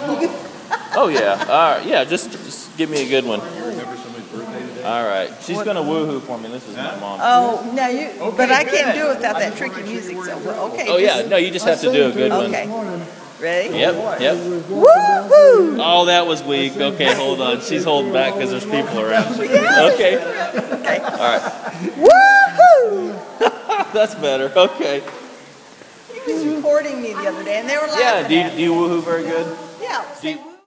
Oh yeah. All right. Yeah. Just give me a good one. All right. She's gonna woohoo for me. This is my mom. Oh, now you. Okay, but I can't do it without that tricky music. So okay. Oh yeah. No, you just have to do a good one. Okay. Ready? Yep. Yep. Woohoo! Oh, that was weak. Okay, hold on. She's holding back because there's people around. Yeah. Okay. Okay. All right. Woohoo! That's better. Okay. He was recording me the other day, and they were laughing. Yeah. Do you woohoo very good? Yeah.